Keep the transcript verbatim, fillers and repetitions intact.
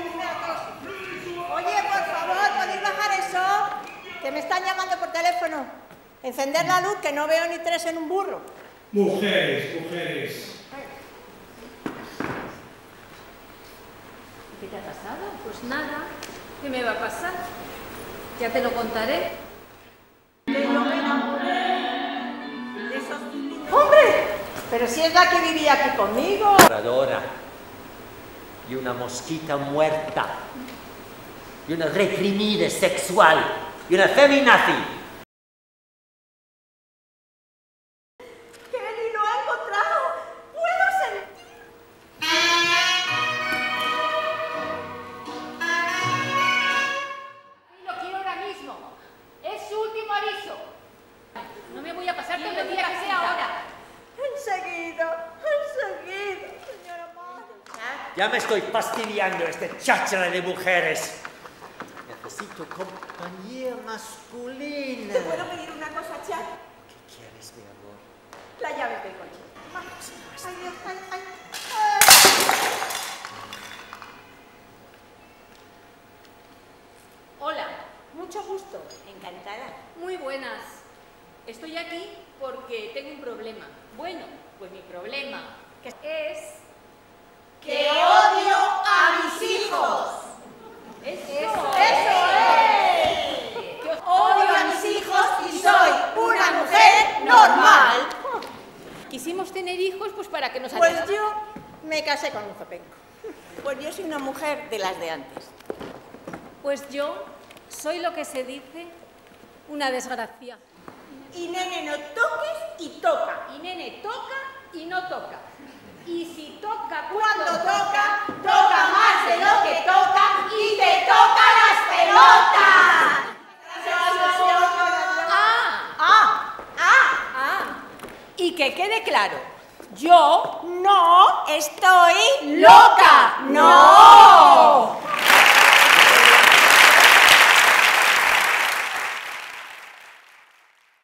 Oye, por favor, ¿podéis bajar eso? Que me están llamando por teléfono. Encender la luz, que no veo ni tres en un burro. Mujeres, mujeres. ¿Qué te ha pasado? Pues nada. ¿Qué me va a pasar? Ya te lo contaré. Que yo me enamoré de esos... ¡Hombre! Pero si es la que vivía aquí conmigo. Y una mosquita muerta. Y una reprimida sexual. Y una feminazi. ¡Kelly, lo ha encontrado! ¡Puedo sentir! Lo quiero ahora mismo. Es su último aviso. No me voy a pasar todo el día que sea ahora. Enseguida, enseguida, señora madre. Ya me estoy fastidiando este cháchara de mujeres. Necesito compañía masculina. ¿Te puedo pedir una cosa, Chat? ¿Qué quieres, mi amor? La llave del coche. Ay, Dios, ay, ay, ay. Hola. Mucho gusto. Encantada. Muy buenas. Estoy aquí porque tengo un problema. Bueno, pues mi problema es ¡Que odio a mis hijos! Eso, ¡Eso es! Odio a mis hijos y soy una mujer normal. Quisimos tener hijos pues para que nos Pues ayudaran. yo me casé con un zopenco. Pues yo soy una mujer de las de antes. Pues yo soy lo que se dice una desgracia. Y nene, no toques y toca. Y nene toca y no toca. Y si toca Cuando toca, toca más de lo que toca y te toca las pelotas. ¡Ah! ¡Ah! ¡Ah! ¡Ah! Y que quede claro, yo No estoy loca. ¡No!